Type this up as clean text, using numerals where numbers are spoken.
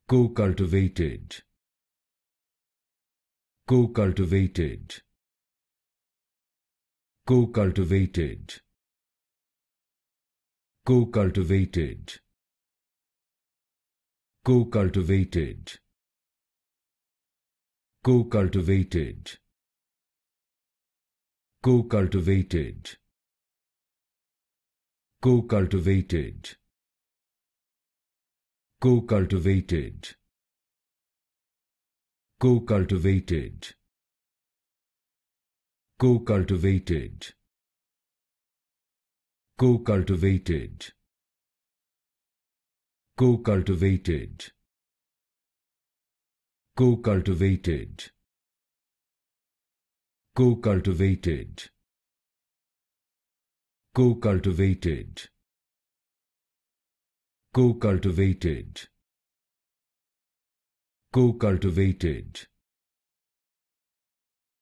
Cocultivated. Cocultivated. Cocultivated. Cocultivated. Cocultivated. Cocultivated. Cocultivated. Cocultivated. Cocultivated. Cocultivated. Cocultivated. Cocultivated. Cocultivated. Cocultivated. Cocultivated. Cocultivated. Cocultivated. Cocultivated.